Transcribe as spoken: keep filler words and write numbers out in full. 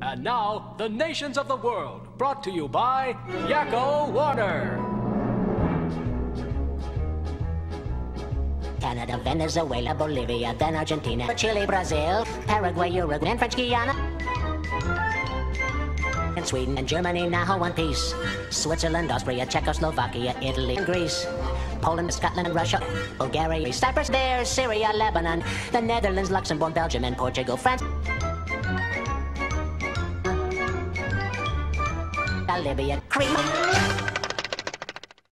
And now, the nations of the world, brought to you by Yakko Warner. Canada, Venezuela, Bolivia, then Argentina, Chile, Brazil, Paraguay, Uruguay, and French Guiana. And Sweden and Germany now one piece. Switzerland, Austria, Czechoslovakia, Italy, and Greece. Poland, Scotland, and Russia, Bulgaria, Cyprus, there, Syria, Lebanon, the Netherlands, Luxembourg, Belgium, and Portugal, France. Libya, Crete.